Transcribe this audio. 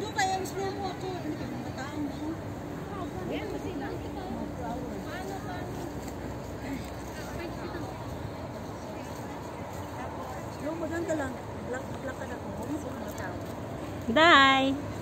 Ano kaya ang slow mo ako? Ano kaya mga taong mo? Yan, masila. Paano? Slow mo doon ka lang. Black ka na ako. Mga tao. Day!